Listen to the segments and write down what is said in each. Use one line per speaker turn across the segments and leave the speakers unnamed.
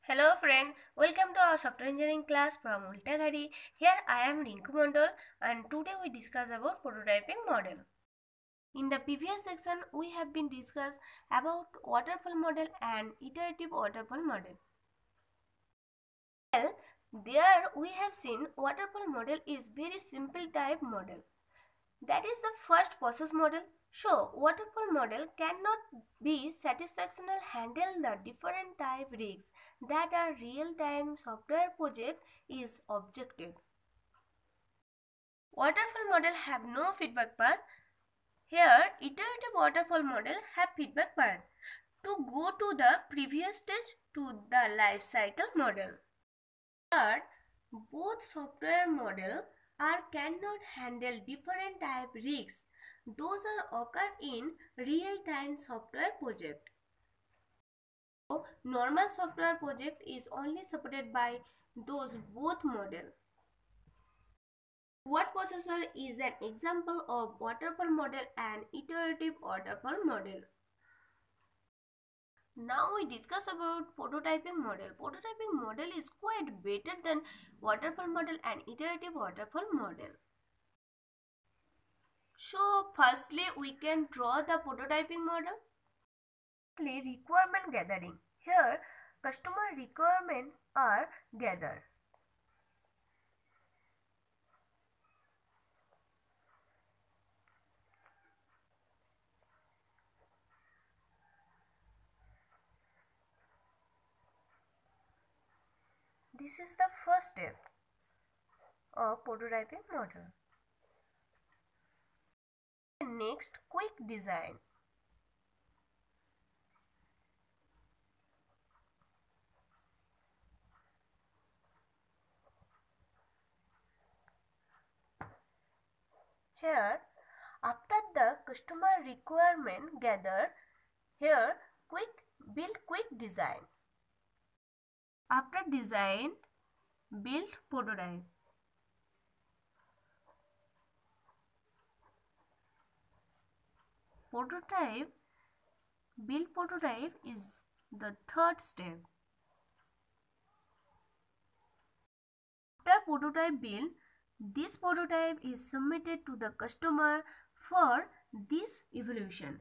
Hello friend, welcome to our software engineering class from Ultagari. Here I am Rinku Mondol and today we discuss about prototyping model. In the previous section we have been discussed about waterfall model and iterative waterfall model. Well, there we have seen waterfall model is very simple type model. That is the first process model. So, waterfall model cannot be satisfactorily handle the different type risks that a real-time software project is objective. Waterfall model have no feedback path. Here, iterative waterfall model have feedback path to go to the previous stage to the life cycle model. But both software model are cannot handle different type risks. Those are occur in real-time software project. So, normal software project is only supported by those both model. Word processor is an example of waterfall model and iterative waterfall model. Now we discuss about prototyping model. Prototyping model is quite better than waterfall model and iterative waterfall model. So firstly we can draw the prototyping model. Firstly, requirement gathering. Here customer requirements are gathered. This is the first step of prototyping model. Next, quick design. Here, after the customer requirement gather, here build quick design. After design, build prototype. Build prototype is the third step. After prototype build, this prototype is submitted to the customer for this evaluation.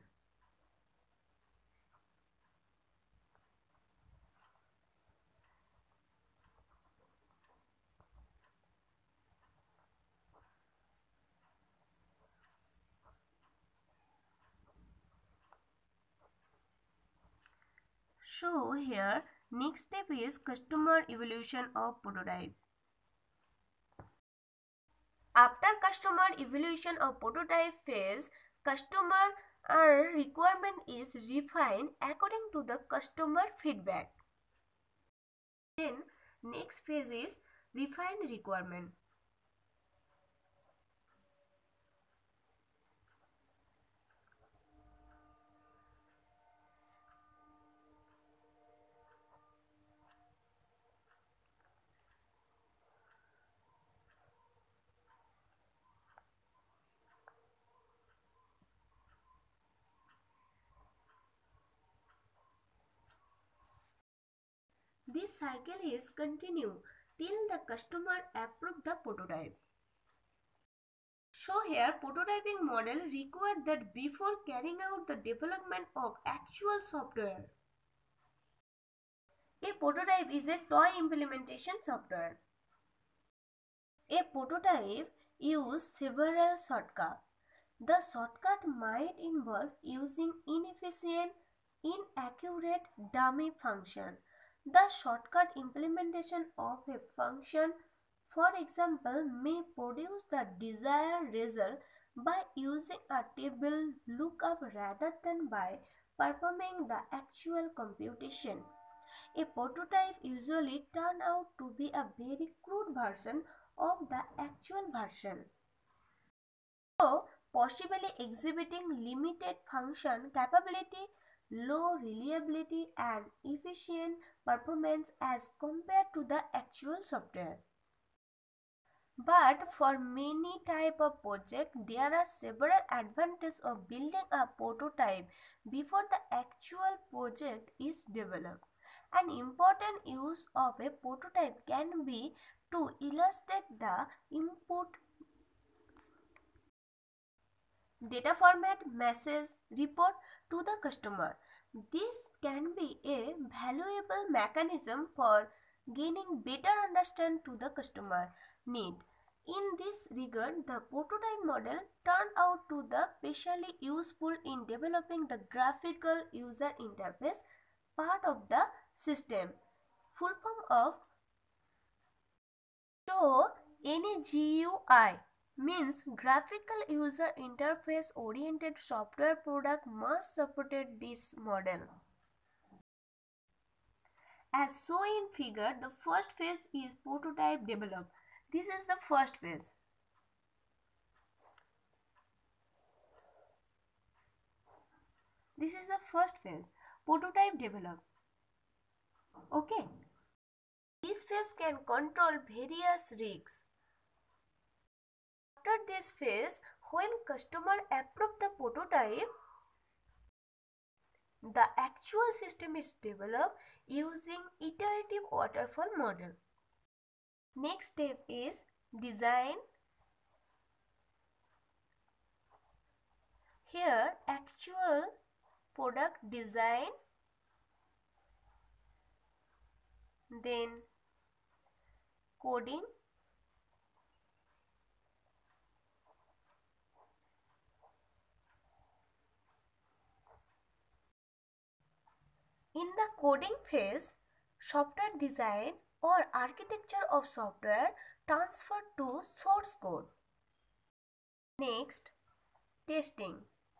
So here next step is customer evaluation of prototype. After customer evaluation of prototype phase, customer requirement is refined according to the customer feedback. Then next phase is refine requirement. This cycle is continue till the customer approve the prototype. So here prototyping model required that before carrying out the development of actual software. A prototype is a toy implementation software. A prototype uses several shortcuts. The shortcut might involve using inefficient, inaccurate dummy function. The shortcut implementation of a function, for example, may produce the desired result by using a table lookup rather than by performing the actual computation. A prototype usually turns out to be a very crude version of the actual version. So, possibly exhibiting limited function capability, low reliability and efficient performance as compared to the actual software. But for many type of project, there are several advantages of building a prototype before the actual project is developed. An important use of a prototype can be to illustrate the input data format, message, report to the customer. This can be a valuable mechanism for gaining better understanding to the customer need. In this regard, the prototype model turned out to be especially useful in developing the graphical user interface part of the system. Full form of so any GUI means graphical user interface oriented software product must support this model. As shown in figure, the first phase is prototype develop. This is the first phase. This is the first phase, prototype develop. Okay. This phase can control various risks. After this phase, when customer approve the prototype, the actual system is developed using iterative waterfall model. Next step is design. Here actual product design, then coding, in the coding phase, software design or architecture of software transferred to source code. Next, testing.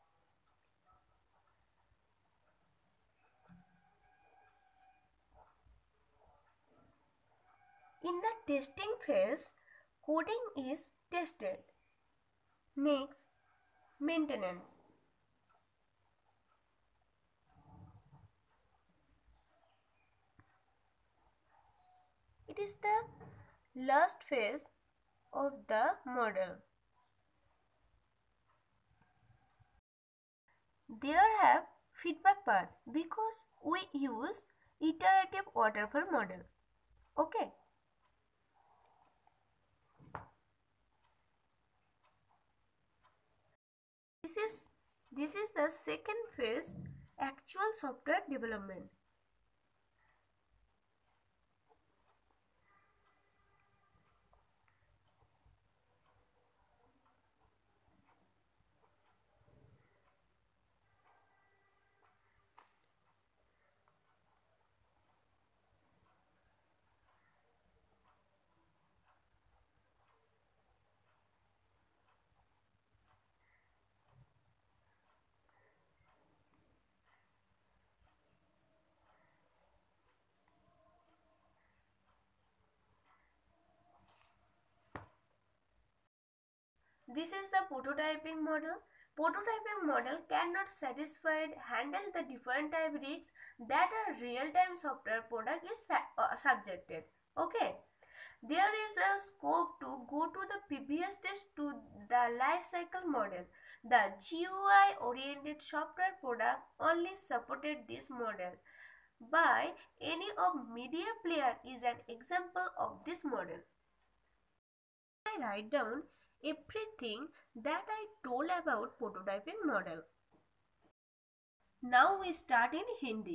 In the testing phase, coding is tested. Next, maintenance. It is the last phase of the model. There have feedback path because we use iterative waterfall model. Okay. This is the second phase, actual software development. This is the prototyping model. Prototyping model cannot handle the different type risks that a real-time software product is subjected. Okay. There is a scope to go to the previous stage to the life cycle model. The GUI oriented software product only supported this model by any of media player is an example of this model. I write down everything that I told about prototyping model. Now we start in Hindi.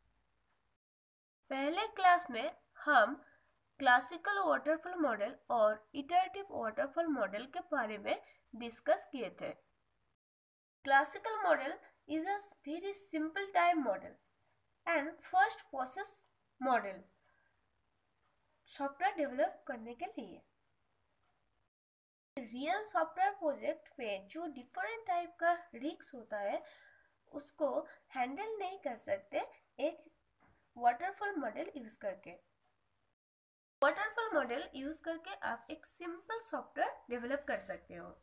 पहले class में हम classical waterfall model और iterative waterfall model के बारे में discuss किए थे. Classical model is a very simple time model and first process model software develop करने के लिए. रियल सॉफ्टवेयर प्रोजेक्ट में जो डिफरेंट टाइप का रिस्क होता है उसको हैंडल नहीं कर सकते एक वाटरफॉल मॉडल यूज करके. वाटरफॉल मॉडल यूज करके आप एक सिंपल सॉफ्टवेयर डेवलप कर सकते हो.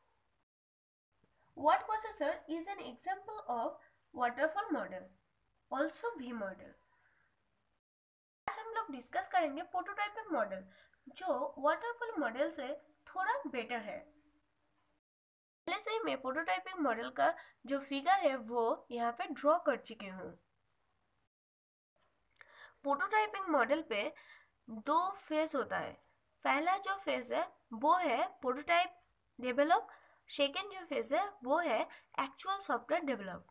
Word processor is an example of waterfall model, also V model. आज हम लोग डिस्कस करेंगे प्रोटोटाइपिंग मॉडल जो वाटरफॉल मॉडल से थोड़ा बेटर है. पहले से ही मैं प्रोटोटाइपिंग मॉडल का जो फिगर है वो यहाँ पे ड्रॉ कर चुकी हूँ. प्रोटोटाइपिंग मॉडल पे दो फेज होता है। पहला जो फेज है वो है प्रोटोटाइप डेवलप, सेकेंड जो फेज है वो है एक्चुअल सॉफ्टवेयर डेवलप।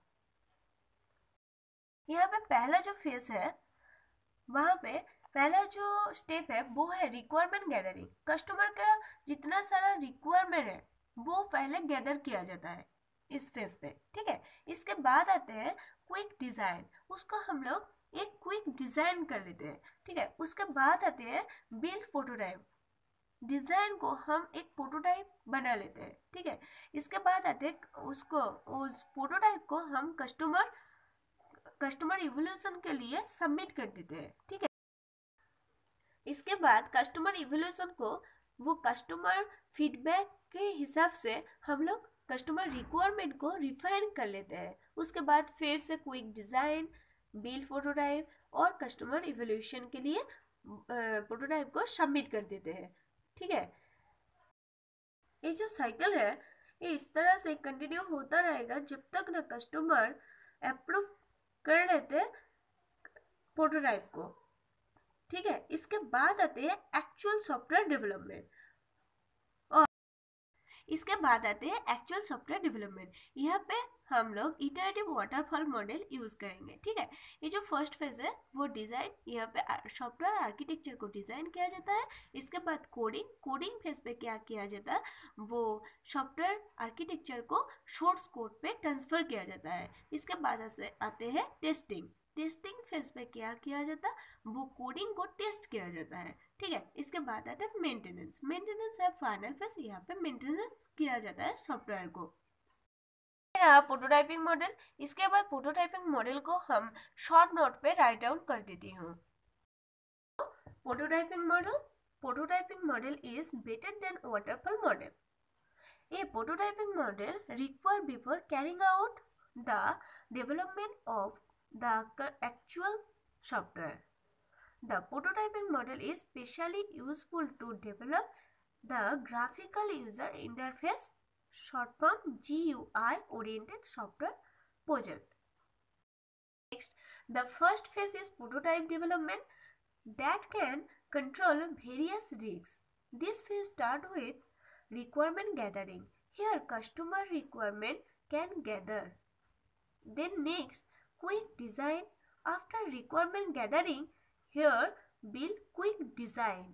यहाँ पे पहला जो फेज है वहाँ पे पहला जो स्टेप है वो है रिक्वायरमेंट गैदरिंग। कस्टमर का जितना सारा रिक्वायरमेंट है वो पहले गैदर किया जाता है इस फेज पे, ठीक है। इसके बाद आते हैं क्विक डिजाइन, उसको हम लोग एक क्विक डिजाइन कर लेते हैं, ठीक है। उसके बाद आते हैं बिल्ड प्रोटोटाइप, डिजाइन को हम एक प्रोटोटाइप बना लेते हैं, ठीक है। इसके बाद आते हैं उसको, उस प्रोटोटाइप को हम कस्टमर इवोल्यूशन के लिए सबमिट कर देते हैं, ठीक है। इसके बाद कस्टमर इवोल्यूशन को वो कस्टमर फीडबैक के हिसाब से हम लोग कस्टमर रिक्वायरमेंट को रिफाइन कर लेते हैं। उसके बाद फिर से क्विक डिजाइन, बिल्ड प्रोटोटाइप और कस्टमर इवोल्यूशन के लिए प्रोटोटाइप को सबमिट कर देते हैं, ठीक है। ये जो साइकिल है ये इस तरह से कंटिन्यू होता रहेगा जब तक ना कस्टमर अप्रूव कर लेते प्रोटोटाइप को, ठीक है। इसके बाद आते हैं एक्चुअल सॉफ्टवेयर डेवलपमेंट, और इसके बाद आते हैं एक्चुअल सॉफ्टवेयर डेवलपमेंट। यहाँ पे हम लोग इटरेटिव वाटरफॉल मॉडल यूज करेंगे, ठीक है। ये जो फर्स्ट फेज है वो डिजाइन, यहाँ पे सॉफ्टवेयर आर्किटेक्चर को डिजाइन किया जाता है। इसके बाद कोडिंग फेज पे क्या किया जाता है, वो सॉफ्टवेयर आर्किटेक्चर को सोर्स कोड पे ट्रांसफर किया जाता है। इसके बाद आते हैं टेस्टिंग फेज पे क्या किया जाता है, वो कोडिंग को टेस्ट किया जाता है, ठीक है। इसके बाद आता है मेंटेनेंस है फाइनल फेज, यहाँ पे मेंटेनेंस किया जाता है सॉफ्टवेयर को। प्रोटोटाइपिंग मॉडल, इसके बाद प्रोटोटाइपिंग मॉडल को हम शॉर्ट नोट पे राइट डाउन कर देती हूँ। Prototyping model is better than waterfall model. A prototyping model required before carrying out the development of the actual software. The prototyping model is specially useful to develop the graphical user interface, short form GUI oriented software project. Next, the first phase is prototype development that can control various risks. This phase starts with requirement gathering. Here customer requirement can gather. Then next, quick design. After requirement gathering, here build quick design.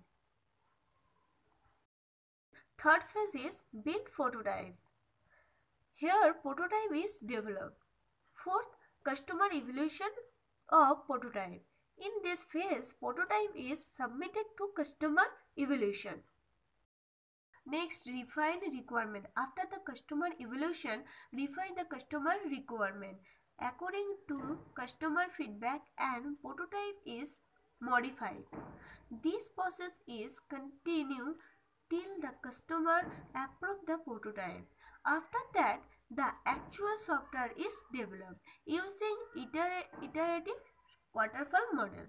Third phase is build prototype. Here prototype is developed. Fourth, customer evaluation of prototype. In this phase, prototype is submitted to customer evaluation. Next, refine requirement. After the customer evaluation, refine the customer requirement. According to customer feedback and prototype is modified. This process is continued till the customer approve the prototype. After that, the actual software is developed using iterative waterfall model.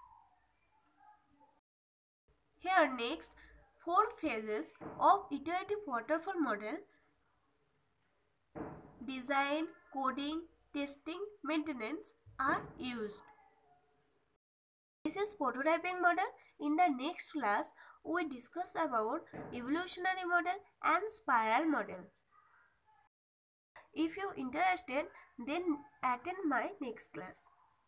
Here next, 4 phases of iterative waterfall model: design, coding, testing, maintenance are used. This is prototyping model. In the next class, we discuss about evolutionary model and spiral model. If you interested, then attend my next class.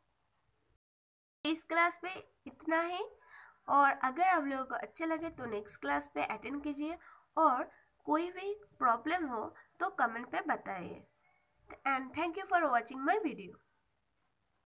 इस class पे इतना ही, और अगर आप लोगों को अच्छे लगे तो नेक्स्ट क्लास पे अटेंड कीजिए, और कोई भी प्रॉब्लम हो तो कमेंट पे बताइए। And thank you for watching my video.